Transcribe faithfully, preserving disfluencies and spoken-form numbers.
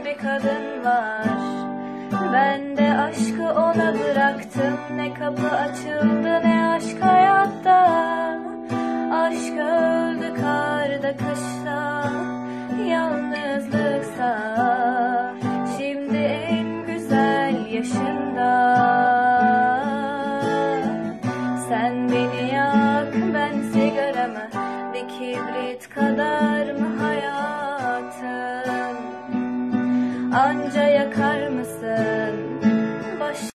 bir kadın var. Ben de aşkı ona bıraktım. Ne kapı açıldı ne aşk hayatta. Aşk öldü karda kışta, yalnızlıksa. Şimdi en güzel yaşında. Sen beni yak, ben sigaramı, bir kibrit kadar mı hayatım? Anca yakar mısın